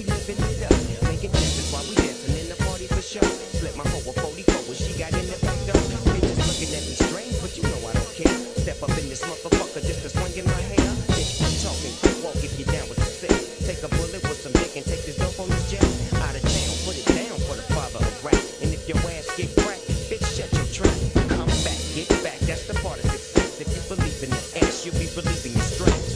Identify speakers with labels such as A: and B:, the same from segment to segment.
A: living it up. Making chances while we dancing in the party for sure. Slip my hoe a 44 when she got in the back door. Bitches looking at me strange, but you know I don't care. Step up in this motherfucker just to swing in my hair. Bitch, I'm talking quick walk if you down with the sick. Take a bullet with some dick and take this dope on this jet. Out of town, put it down for the father of rap. And if your ass get cracked, bitch, shut your trap. Come back, get back, that's the part of success. If you believe in the ass, you'll be believing your straps.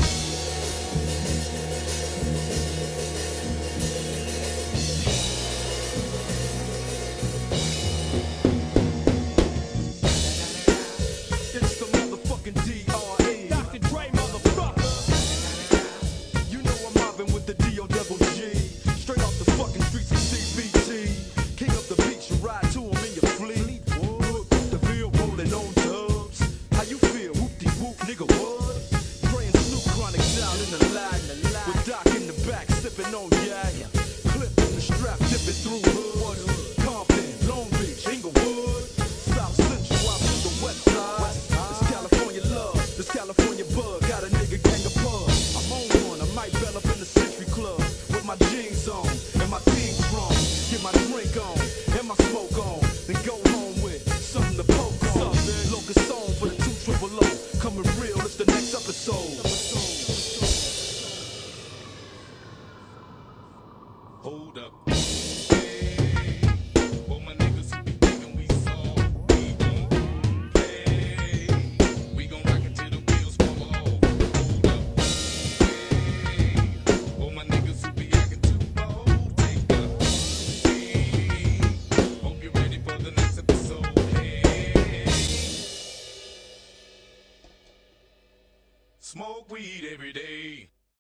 B: It's the motherfucking D.R.E. Dr. Dre, motherfucker. You know I'm mobbing with the D.O.G. Straight off the fucking streets of CBT. King up the beach, you ride to him in your fleet. Look, the bill rolling on dubs. How you feel? Whoop-de-whoop, nigga, what? Praying Snoop Chronic down in the lag. With Doc in the back, sipping on yak. Clip in the strap, dipping through hood. Compton, Long Beach, Inglewood. South Central, out to the west side. This California love, this California bug. Got a nigga gang of pub. I'm on one, I might bell up in the Century Club. With my jeans on, and my team strong. Get my drink on, and my smoke on. Then go home with something to poke on. Locust song for the 2 triple O. Coming real, it's the next episode.